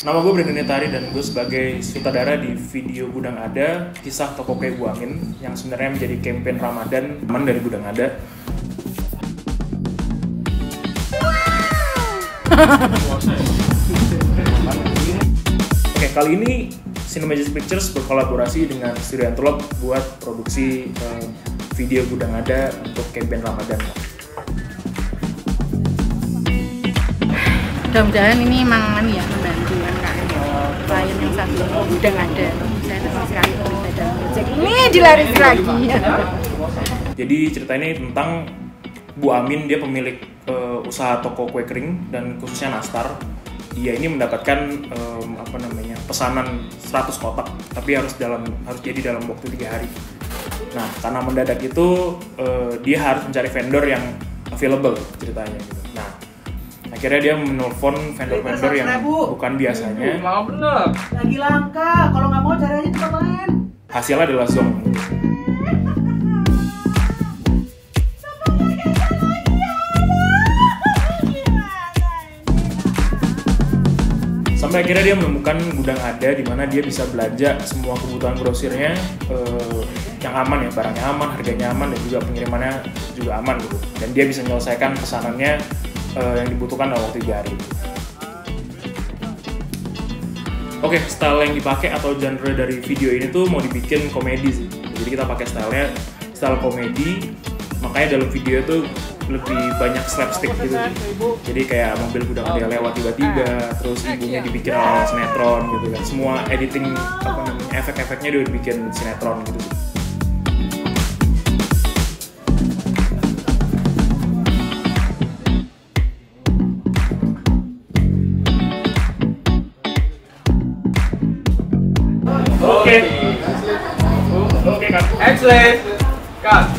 Nama gue Brandon Netari dan gue sebagai sutradara di video Gudang Ada, kisah toko kue Bu Amin yang sebenarnya menjadi campaign Ramadan teman dari Gudang Ada. Oke, kali ini Cinemagic Pictures berkolaborasi dengan Studio Antelope buat produksi video Gudang Ada untuk campaign Ramadan. Mudah-mudahan ini memang membantu klien yang satu Gudang Ada. Saya senang sekali terlibat dalam proyek ini dilaris lagi. Jadi cerita ini tentang Bu Amin, dia pemilik usaha toko kue kering dan khususnya nastar. Dia ini mendapatkan pesanan 100 kotak, tapi harus jadi dalam waktu 3 hari. Nah, karena mendadak itu dia harus mencari vendor yang available ceritanya gitu. Nah, akhirnya dia menelpon vendor-vendor yang bukan biasanya. Mau bener. Lagi langka, kalau nggak mau cari aja tempat lain. Hasilnya adalah Zong. Sampai akhirnya dia menemukan Gudang Ada di mana dia bisa belanja semua kebutuhan grosirnya yang aman ya, barangnya aman, harganya aman, dan juga pengirimannya juga aman gitu. Dan dia bisa menyelesaikan pesanannya yang dibutuhkan dalam waktu 3 hari. Oke, style yang dipakai atau genre dari video ini tuh mau dibikin komedi sih. Jadi kita pakai style komedi, makanya dalam video itu lebih banyak slapstick gitu. Jadi kayak mobil Gudang Ada lewat tiba-tiba, terus ibunya dibikin ala sinetron gitu kan. Semua editing efek-efeknya dia dibikin sinetron gitu. Oke, kan. Excellent. Cut.